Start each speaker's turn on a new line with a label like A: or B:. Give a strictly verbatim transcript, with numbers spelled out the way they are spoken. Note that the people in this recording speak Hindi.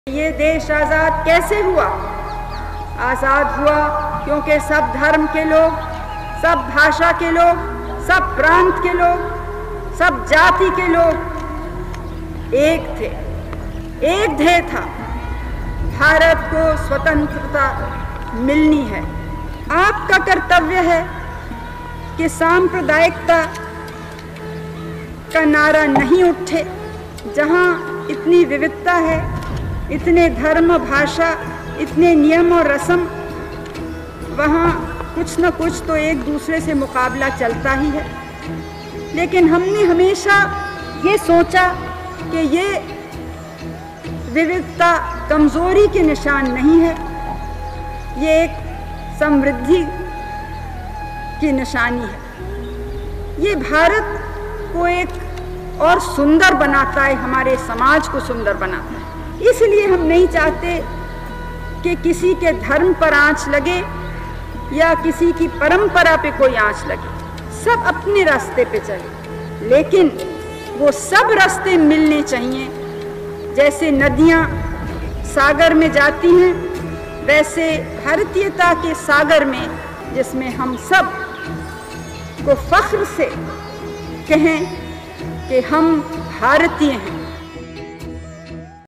A: ये देश आज़ाद कैसे हुआ? आज़ाद हुआ क्योंकि सब धर्म के लोग, सब भाषा के लोग, सब प्रांत के लोग, सब जाति के लोग एक थे। एक ध्येय था, भारत को स्वतंत्रता मिलनी है। आपका कर्तव्य है कि सांप्रदायिकता का नारा नहीं उठे। जहाँ इतनी विविधता है, इतने धर्म, भाषा, इतने नियम और रस्म, वहाँ कुछ न कुछ तो एक दूसरे से मुकाबला चलता ही है। लेकिन हमने हमेशा ये सोचा कि ये विविधता कमज़ोरी के निशान नहीं है, ये एक समृद्धि की निशानी है। ये भारत को एक और सुंदर बनाता है, हमारे समाज को सुंदर बनाता है। इसलिए हम नहीं चाहते कि किसी के धर्म पर आंच लगे या किसी की परंपरा पे कोई आंच लगे। सब अपने रास्ते पे चले, लेकिन वो सब रास्ते मिलने चाहिए। जैसे नदियाँ सागर में जाती हैं, वैसे भारतीयता के सागर में, जिसमें हम सब को फख्र से कहें कि हम भारतीय हैं,